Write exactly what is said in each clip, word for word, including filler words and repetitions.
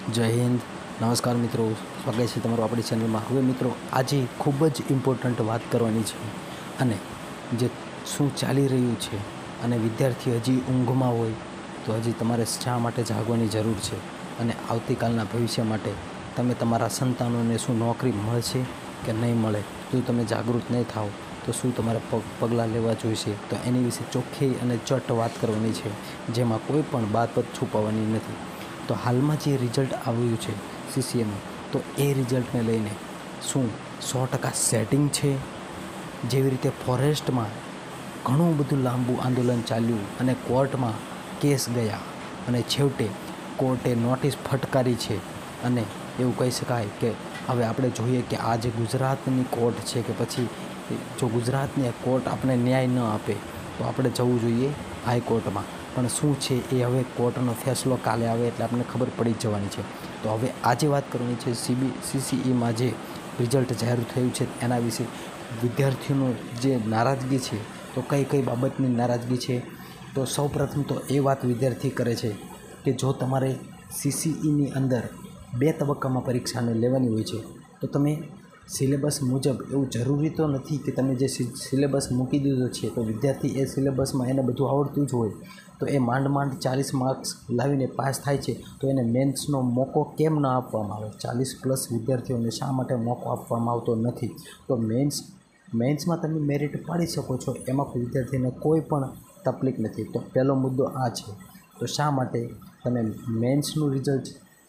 જય હિન્દ, નમસ્કાર મિત્રો, સ્વાગત છે તમારું આપણી ચેનલમાં. હવે મિત્રો, આજે ખૂબ જ ઇમ્પોર્ટન્ટ વાત કરવાની છે અને જે શું ચાલી રહ્યું છે અને વિદ્યાર્થી હજી ઊંઘમાં હોય તો હજી તમારે શા માટે જાગવાની જરૂર છે અને આવતીકાલના ભવિષ્ય માટે તમે તમારા સંતાનોને શું નોકરી મળશે કે નહીં મળે, જો તમે જાગૃત નહીં થાઓ તો શું તમારે પગ પગલાં લેવા જોઈશે, તો એની વિશે ચોખ્ખી અને ચટ વાત કરવાની છે, જેમાં કોઈ પણ બાબત છુપાવવાની નથી. તો હાલમાં જે રિઝલ્ટ આવ્યું છે સીસીએનું, તો એ રિઝલ્ટને લઈને શું સો ટકા સેટિંગ છે? જેવી રીતે ફોરેસ્ટમાં ઘણું બધું લાંબુ આંદોલન ચાલ્યું અને કોર્ટમાં કેસ ગયા અને છેવટે કોર્ટે નોટિસ ફટકારી છે અને એવું કહી શકાય કે હવે આપણે જોઈએ કે આ જે ગુજરાતની કોર્ટ છે કે પછી જો ગુજરાતની કોર્ટ આપણે ન્યાય ન આપે તો આપણે જવું જોઈએ હાઈકોર્ટમાં. પણ શું છે એ હવે કોર્ટનો ફેસલો કાલે આવે એટલે આપણને ખબર પડી જ જવાની છે. તો હવે આજે વાત કરવાની છે સીબી સીસીઈમાં જે રિઝલ્ટ જાહેર થયું છે એના વિશે. વિદ્યાર્થીઓનો જે નારાજગી છે, તો કઈ કઈ બાબતની નારાજગી છે? તો સૌપ્રથમ તો એ વાત વિદ્યાર્થી કરે છે કે જો તમારે સીસીઈની અંદર બે તબક્કામાં પરીક્ષાને લેવાની હોય છે તો તમે સિલેબસ મુજબ, એવું જરૂરી તો નથી કે તમે જે સિલેબસ મૂકી દીધો છે તો વિદ્યાર્થી એ સિલેબસમાં એને બધું આવડતું જ હોય તો એ માંડ માંડ ચાલીસ માર્ક્સ લાવીને પાસ થાય છે, તો એને મેન્સનો મોકો કેમ ન આપવામાં આવે? ચાલીસ પ્લસ વિદ્યાર્થીઓને શા માટે મોકો આપવામાં આવતો નથી? તો મેન્સ મેન્સમાં તમે મેરિટ પાડી શકો છો, એમાં કોઈ વિદ્યાર્થીને કોઈ પણ તકલીફ નથી. તો પહેલો મુદ્દો આ છે. તો શા માટે તમે મેન્સનું રિઝલ્ટ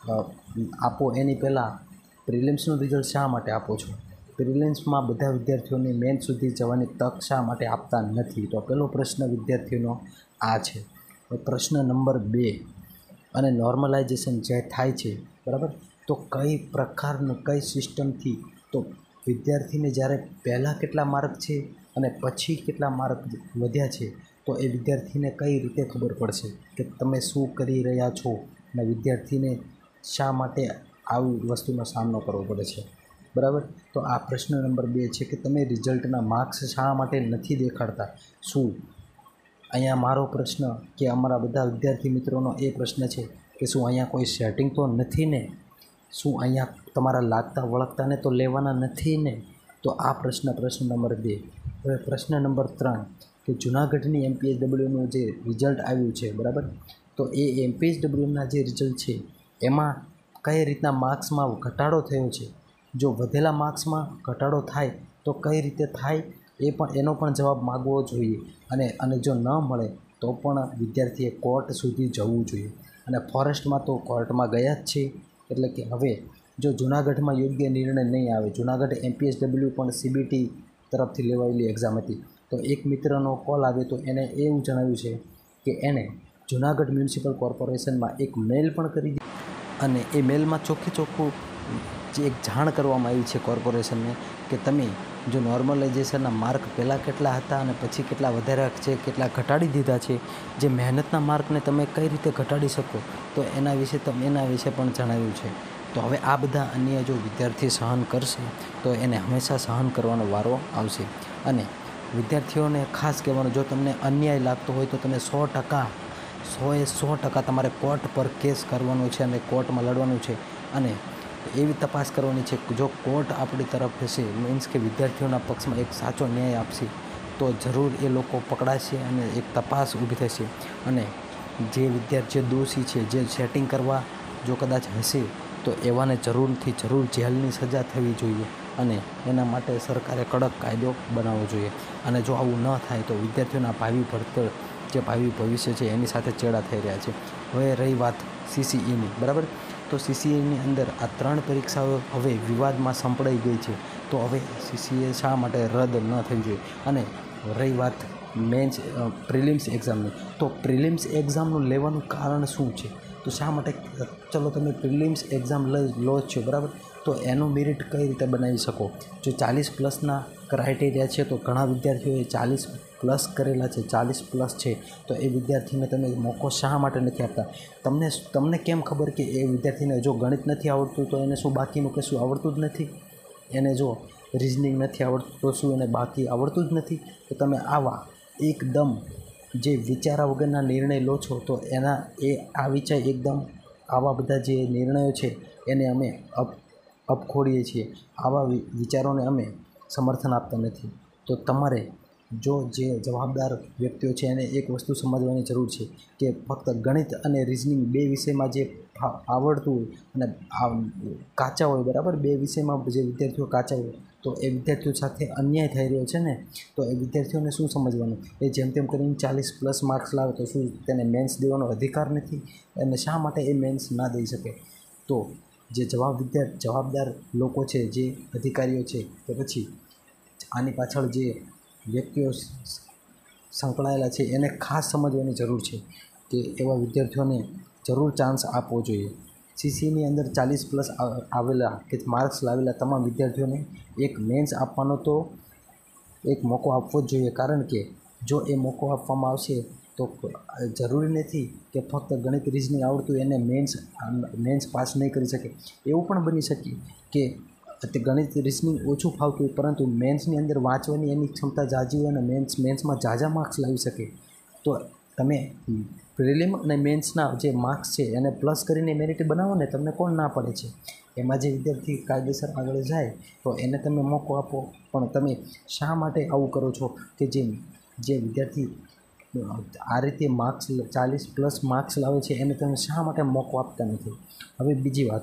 આપો એની પહેલાં પ્રિલિમ્સનું રિઝલ્ટ શા માટે આપો છો? પ્રિલિમ્સમાં બધા વિદ્યાર્થીઓને મેન્સ સુધી જવાની તક શા માટે આપતા નથી? તો પહેલો પ્રશ્ન વિદ્યાર્થીઓનો આ છે. પ્રશ્ન નંબર બે, અને નોર્મલાઇઝેશન જે થાય છે, બરાબર, તો કઈ પ્રકારનું કઈ સિસ્ટમથી? તો વિદ્યાર્થીને જ્યારે પહેલાં કેટલા માર્ક છે અને પછી કેટલા માર્ક વધ્યા છે, તો એ વિદ્યાર્થીને કઈ રીતે ખબર પડશે કે તમે શું કરી રહ્યા છો અને વિદ્યાર્થીને શા માટે આવી વસ્તુનો સામનો કરવો પડે છે, બરાબર? તો આ પ્રશ્ન નંબર બે છે કે તમે રિઝલ્ટના માર્ક્સ શા માટે નથી દેખાડતા? શું અહીંયા મારો પ્રશ્ન કે અમારા બધા વિદ્યાર્થી મિત્રોનો એ પ્રશ્ન છે કે શું અહીંયા કોઈ સેટિંગ તો નથી ને? શું અહીંયા તમારા લાગતા વળગતાને તો લેવાના નથી ને? તો આ પ્રશ્ન પ્રશ્ન નંબર બે. હવે પ્રશ્ન નંબર ત્રણ કે જૂનાગઢની એમપીએસડબલ્યુનું જે રિઝલ્ટ આવ્યું છે, બરાબર, તો એ એમપીએસડબલ્યુના જે રિઝલ્ટ છે એમાં કઈ રીતના માર્ક્સમાં ઘટાડો થયો છે? જો વધેલા માર્ક્સમાં ઘટાડો થાય તો કઈ રીતે થાય એ પણ એનો પણ જવાબ માગવો જોઈએ. અને અને જો ન મળે તો પણ વિદ્યાર્થીએ કોર્ટ સુધી જવું જોઈએ. અને ફોરેસ્ટમાં તો કોર્ટમાં ગયા જ છે. એટલે કે હવે જો જૂનાગઢમાં યોગ્ય નિર્ણય નહીં આવે, જૂનાગઢ એમપીએસડબલ્યુ પણ સીબીટી તરફથી લેવાયેલી એક્ઝામ હતી, તો એક મિત્રનો કોલ આવ્યો તો એને એવું જણાવ્યું છે કે એને જૂનાગઢ મ્યુનિસિપલ કોર્પોરેશનમાં એક મેલ પણ કરી દીધી અને એ મેલમાં ચોખ્ખે ચોખ્ખું જે એક જાણ કરવામાં આવી છે કોર્પોરેશનને કે તમે જો નોર્મલાઇઝેશનના માર્ક પહેલાં કેટલા હતા અને પછી કેટલા વધાર્યા છે, કેટલા ઘટાડી દીધા છે, જે મહેનતના માર્કને તમે કઈ રીતે ઘટાડી શકો, તો એના વિશે તમે એના વિશે પણ જણાવ્યું છે. તો હવે આ બધા અન્ય જો વિદ્યાર્થી સહન કરશે તો એને હંમેશા સહન કરવાનો વારો આવશે. અને વિદ્યાર્થીઓને ખાસ કહેવાનું, જો તમને અન્યાય લાગતો હોય તો તમે સો ટકા સોએ સો ટકા તમારે કોર્ટ પર કેસ કરવાનો છે અને કોર્ટમાં લડવાનું છે. અને એવી તપાસ કરવાની છે કે જો કોર્ટ આપણી તરફ હશે, મીન્સ કે વિદ્યાર્થીઓના પક્ષમાં એક સાચો ન્યાય આપશે, તો જરૂર એ લોકો પકડાશે અને એક તપાસ ઊભી થશે. અને જે વિદ્યાર્થીઓ દોષી છે, જે સેટિંગ કરવા જો કદાચ હશે, તો એવાને જરૂરથી જરૂર જેલની સજા થવી જોઈએ અને એના માટે સરકારે કડક કાયદો બનાવવો જોઈએ. અને જો આવું ન થાય તો વિદ્યાર્થીઓના ભાવિ ભણતર, જે ભાવિ ભવિષ્ય છે એની સાથે ચેડા થઈ રહ્યા છે. હવે રહી વાત સીસીઈની, બરાબર, તો સીસીઈની અંદર આ ત્રણ પરીક્ષાઓ હવે વિવાદમાં સંપડાઈ ગઈ છે. તો હવે સીસીએ શા માટે રદ ન થવી જોઈએ? અને રહી વાત મેન્સ પ્રિલિમ્સ એક્ઝામની, તો પ્રિલિમ્સ એક્ઝામનું લેવાનું કારણ શું છે? તો શા માટે? ચલો તમે પ્રિલિમ્સ એક્ઝામ લો જ છો, બરાબર, તો એનું મેરિટ કઈ રીતે બનાવી શકો? જો ચાલીસ પ્લસના ક્રાઇટેરિયા છે તો ઘણા વિદ્યાર્થીઓએ ચાલીસ પ્લસ કરેલા છે, ચાલીસ પ્લસ છે, તો એ વિદ્યાર્થીને તમે મોકો શા માટે નથી આપતા? તમને તમને કેમ ખબર કે એ વિદ્યાર્થીને જો ગણિત નથી આવડતું તો એને શું બાકીનું કશું આવડતું જ નથી? એને જો રિઝનિંગ નથી આવડતું તો શું એને બાકી આવડતું જ નથી? તો તમે આવા એકદમ જે વિચારા વગરના નિર્ણય લો છો તો એના એ આ વિચાર એકદમ આવા બધા જે નિર્ણયો છે એને અમે અપ અપખોડીએ છીએ, આવા વિચારોને અમે સમર્થન આપતા નથી. તો તમારે જો જે જવાબદાર વ્યક્તિઓ છે એને એક વસ્તુ સમજવાની જરૂર છે કે ફક્ત ગણિત અને રિઝનિંગ બે વિષયમાં જે આવડતું હોય અને કાચા હોય, બરાબર, બે વિષયમાં જે વિદ્યાર્થીઓ કાચા હોય તો એ વિદ્યાર્થીઓ સાથે અન્યાય થઈ રહ્યો છે ને, તો એ વિદ્યાર્થીઓને શું સમજવાનું? એ જેમ તેમ કરીને ચાલીસ પ્લસ માર્ક્સ લાવે તો શું તેને મેન્સ દેવાનો અધિકાર નથી? અને શા માટે એ મેન્સ ના દઈ શકે? તો જે જવાબ વિદ્યા જવાબદાર લોકો છે, જે અધિકારીઓ છે, કે પછી આની પાછળ જે વ્યક્તિઓ સંકળાયેલા છે એને ખાસ સમજવાની જરૂર છે કે એવા વિદ્યાર્થીઓને જરૂર ચાન્સ આપવો જોઈએ. સીસીની અંદર ચાલીસ પ્લસ આવેલા કે માર્ક્સ લાવેલા તમામ વિદ્યાર્થીઓને એક મેન્સ આપવાનો તો એક મોકો આપવો જ જોઈએ. કારણ કે જો એ મોકો આપવામાં આવશે તો જરૂરી નથી કે ફક્ત ગણિત રિઝનિંગ આવડતું એને મેન્સ મેન્સ પાસ નહીં કરી શકે. એવું પણ બની શકે કે તે ગણિત રિઝનિંગ ઓછું ફાવતું હોય પરંતુ મેન્સની અંદર વાંચવાની એની ક્ષમતા ઝાઝી હોય અને મેન્સ મેન્સમાં ઝાઝા માર્ક્સ લાવી શકે. તો તમે પ્રિલિમ અને મેન્સના જે માર્ક્સ છે એને પ્લસ કરીને મેરિટ બનાવો ને, તમને કોણ ના પડે છે? એમાં જે વિદ્યાર્થી કાયદેસર આગળ જાય તો એને તમે મોકો આપો. પણ તમે શા માટે આવું કરો છો કે જે જે વિદ્યાર્થી આ રીતે માર્ક્સ ચાલીસ પ્લસ માર્ક્સ લાવે છે એને તમે શા માટે મોકો આપતા નથી? હવે બીજી વાત,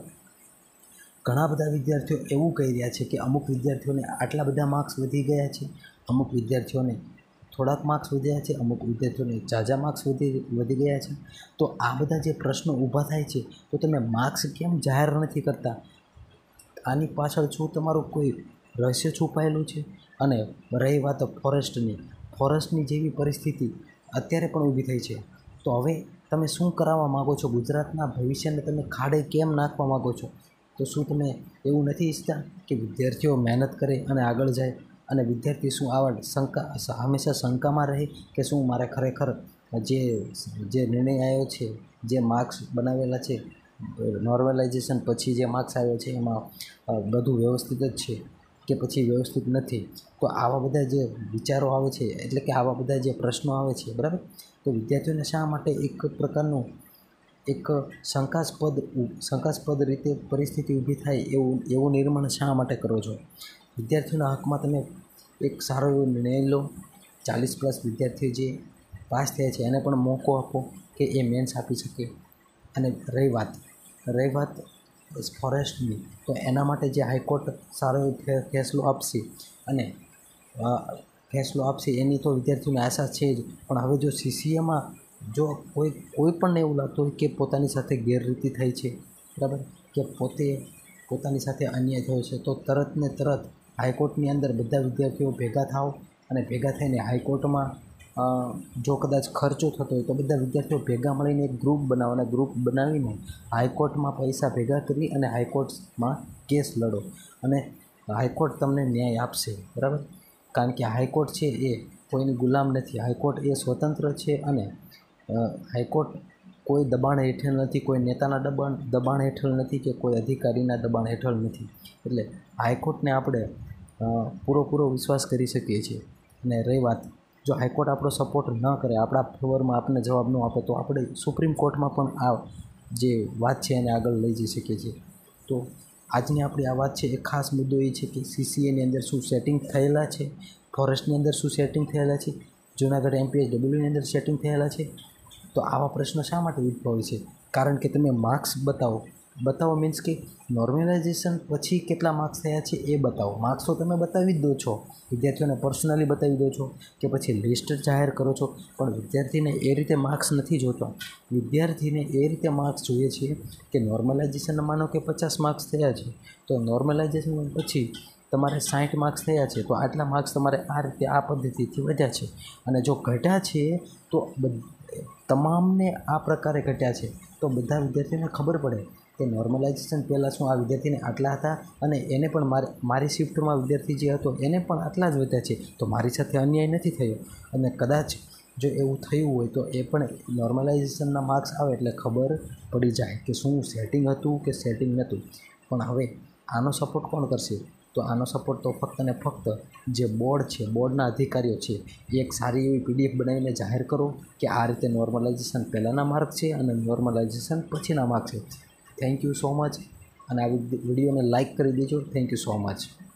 ઘણા બધા વિદ્યાર્થીઓ એવું કહી રહ્યા છે કે અમુક વિદ્યાર્થીઓને આટલા બધા માર્ક્સ વધી ગયા છે, અમુક વિદ્યાર્થીઓને થોડાક માર્ક્સ વધ્યા છે, અમુક વિદ્યાર્થીઓને ઝાઝા માર્ક્સ વધી વધી ગયા છે. તો આ બધા જે પ્રશ્નો ઊભા થાય છે તો તમે માર્ક્સ કેમ જાહેર નથી કરતા? આની પાછળ શું તમારું કોઈ રહસ્ય છુપાયેલું છે? અને રહી વાત ફોરેસ્ટની, ફોરેસ્ટની જેવી પરિસ્થિતિ અત્યારે પણ ઊભી થઈ છે. તો હવે તમે શું કરાવવા માગો છો? ગુજરાતના ભવિષ્યને તમે ખાડે કેમ નાખવા માગો છો? તો શું તમે એવું નથી ઈચ્છતા કે વિદ્યાર્થીઓ મહેનત કરે અને આગળ જાય? અને વિદ્યાર્થી શું આવા શંકા હંમેશા શંકામાં રહે કે શું મારે ખરેખર જે જે નિર્ણય આવ્યો છે, જે માર્ક્સ બનાવેલા છે, નોર્મલાઇઝેશન પછી જે માર્ક્સ આવ્યો છે એમાં બધું વ્યવસ્થિત જ છે કે પછી વ્યવસ્થિત નથી? તો આવા બધા જે વિચારો આવે છે, એટલે કે આવા બધા જે પ્રશ્નો આવે છે, બરાબર, તો વિદ્યાર્થીઓને શા માટે એક પ્રકારનું એક શંકાસ્પદ શંકાસ્પદ રીતે પરિસ્થિતિ ઊભી થાય એવું એવું નિર્માણ શા માટે કરો છો? વિદ્યાર્થીઓના હકમાં તમે એક સારો એવો નિર્ણય લો. ચાલીસ પ્લસ વિદ્યાર્થીઓ જે પાસ થયા છે એને પણ મોકો આપો કે એ મેન્સ આપી શકે. અને રહી વાત રહી વાત ફોરેસ્ટની, તો એના માટે જે હાઈકોર્ટ સારો એવો ફેસલો આપશે અને ફેસલો આપશે એની તો વિદ્યાર્થીઓને આશા છે જ. પણ હવે જો સીસીએમાં જો કોઈ કોઈ પણને એવું લાગતું હોય કે પોતાની સાથે ગેરરીતિ થઈ છે, બરાબર, કે પોતે પોતાની સાથે અન્યાય થયો છે, તો તરત ને તરત હાઈકોર્ટની અંદર બધા વિદ્યાર્થીઓ ભેગા થાવ અને ભેગા થઈને હાઈકોર્ટમાં જો કદાચ ખર્ચો થતો હોય તો બધા વિદ્યાર્થીઓ ભેગા મળીને એક ગ્રુપ બનાવો અને ગ્રુપ બનાવીને હાઈકોર્ટમાં પૈસા ભેગા કરી અને હાઈકોર્ટમાં કેસ લડો અને હાઈકોર્ટ તમને ન્યાય આપશે, બરાબર. કારણ કે હાઈકોર્ટ છે એ કોઈની ગુલામ નથી. હાઈકોર્ટ એ સ્વતંત્ર છે અને હાઈકોર્ટ કોઈ દબાણ હેઠળ નથી, કોઈ નેતાના દબાણ દબાણ હેઠળ નથી કે કોઈ અધિકારીના દબાણ હેઠળ નથી. એટલે હાઈકોર્ટને આપણે પૂરો વિશ્વાસ કરી શકીએ છીએ. અને રહી વાત, જો હાઈકોર્ટ આપણો સપોર્ટ ન કરે, આપણા ફેવરમાં આપણને જવાબ ન આપે, તો આપણે સુપ્રીમ કોર્ટમાં પણ આ જે વાત છે એને આગળ લઈ જઈ શકીએ છીએ. તો આજની આપણી આ વાત છે એ ખાસ મુદ્દો એ છે કે સીસીએની અંદર શું સેટિંગ થયેલા છે, ફોરેસ્ટની અંદર શું સેટિંગ થયેલા છે, જૂનાગઢ એમપીએચ ડબલ્યુની અંદર સેટિંગ થયેલા છે. તો આવા પ્રશ્નો શા માટે ઉદ્ભવે છે? કારણ કે તમે માર્ક્સ બતાવો બતાવો મીન્સ કે નોર્મલાઇઝેશન પછી કેટલા માર્ક્સ થયા છે એ બતાવો. માર્ક્સ તો તમે બતાવી જ દો છો, વિદ્યાર્થીઓને પર્સનલી બતાવી દો છો કે પછી લિસ્ટ જાહેર કરો છો, પણ વિદ્યાર્થીને એ રીતે માર્ક્સ નથી જોતો. વિદ્યાર્થીને એ રીતે માર્ક્સ જોઈએ છે કે નોર્મલાઇઝેશન માનો કે પચાસ માર્ક્સ થયા છે, તો નોર્મલાઇઝેશન પછી તમારે સાઠ માર્ક્સ થયા છે, તો આટલા માર્ક્સ તમારે આ રીતે આ પદ્ધતિથી વધ્યા છે. અને જો ઘટ્યા છે તો તમામને આ પ્રકારે ઘટ્યા છે, તો બધા વિદ્યાર્થીઓને ખબર પડે કે નોર્મલાઇઝેશન પહેલાં શું આ વિદ્યાર્થીને આટલા હતા અને એને પણ મારી મારી શિફ્ટમાં વિદ્યાર્થી જે હતો એને પણ આટલા જ વધ્યા છે, તો મારી સાથે અન્યાય નથી થયો. અને કદાચ જો એવું થયું હોય તો એ પણ નોર્મલાઇઝેશનના માર્ક્સ આવે એટલે ખબર પડી જાય કે શું સેટિંગ હતું કે સેટિંગ નહોતું. પણ હવે આનો સપોર્ટ કોણ કરશે? તો તો આનો સપોર્ટ તો ફક્ત ને ફક્ત જે બોર્ડ છે, બોર્ડના અધિકારીઓ છે, એ એક સારી એવી પીડીએફ બનાવીને જાહેર કરો કે આ રીતે નોર્મલાઇઝેશન પહેલાંના માર્ક છે અને નોર્મલાઇઝેશન પછીના માર્ક છે. Thank you so much. અને આ વિડીયોને લાઇક કરી દેજો. Thank you so much.